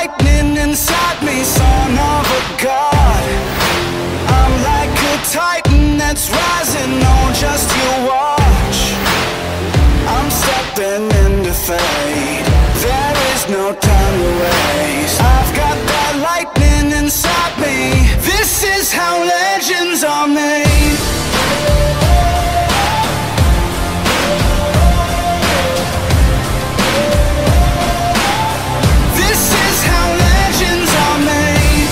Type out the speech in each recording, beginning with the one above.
lightning inside me, son of a god. I'm like a titan that's rising, oh just you watch. I'm stepping into fate, there is no time to waste. I've got that lightning inside me, this is how legends are made. This is how legends are made.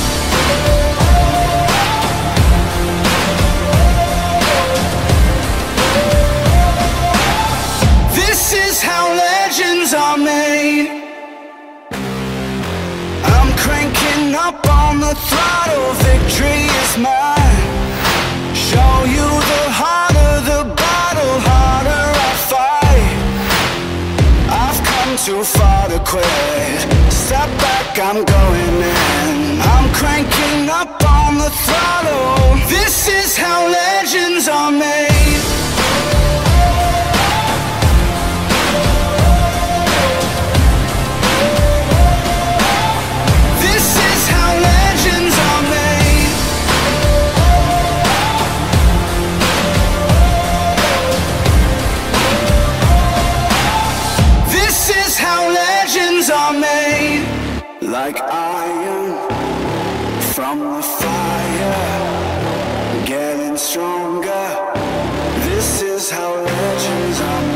This is how legends are made. I'm cranking up on the throttle, victory is mine. Show you the harder the battle, harder I fight. I've come too far to quit, step back, I'm going in. I'm cranking up on the throttle, this is how legends are made. This is how legends are made. This is how legends are made. Like iron from the fire, getting stronger. This is how legends are made.